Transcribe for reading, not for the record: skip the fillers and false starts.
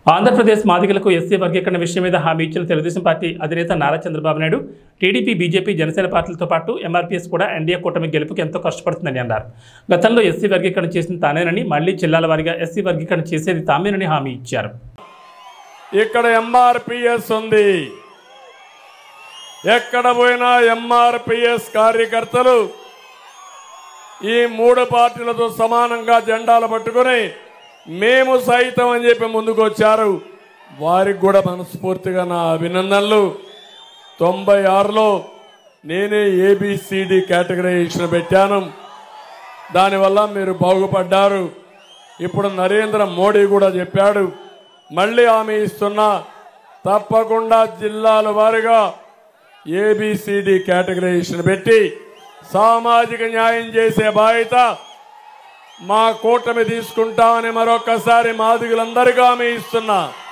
ఆంధ్రప్రదేశ్ మాదిగలకు ఎస్సీ వర్గీకరణ విషయం మీద హామీ ఇచ్చిన తెలుగుదేశం పార్టీ అధినేత నారా చంద్రబాబు నాయుడు టీడీపీ, బీజేపీ, జనసేన పార్టీలతో పాటు ఎంఆర్పీఎస్ కూడా ఎన్డీఏ కూటమి గెలుపుకి ఎంతో కష్టపడుతుందని అన్నారు. గతంలో ఎస్సీ వర్గీకరణ చేసిన తానేనని, మళ్లీ జిల్లాల వారీగా ఎస్సీ వర్గీకరణ చేసేది తామేనని హామీ ఇచ్చారు. ఇక్కడ ఎంఆర్పీఎస్ ఉంది, ఎక్కడ పోయినా ఎంఆర్పీఎస్ కార్యకర్తలు ఈ మూడు పార్టీలతో సమానంగా జెండాలు పట్టుకుని మేము సైతం అని చెప్పి ముందుకు వచ్చారు. వారికి కూడా మనస్ఫూర్తిగా నా అభినందనలు. 96లో నేనే ఏబిసిడి కేటగరైజేషన్ పెట్టాను, దానివల్ల మీరు బాగుపడ్డారు. ఇప్పుడు నరేంద్ర మోడీ కూడా చెప్పాడు, మళ్ళీ హామీ ఇస్తున్నా, తప్పకుండా జిల్లాల వారీగా ఏబిసిడి కేటగరైజేషన్ పెట్టి సామాజిక న్యాయం చేసే బాధ్యత మా కూటమి తీసుకుంటామని మరొకసారి మాదిగలందరికీ హామీ ఇస్తున్నా.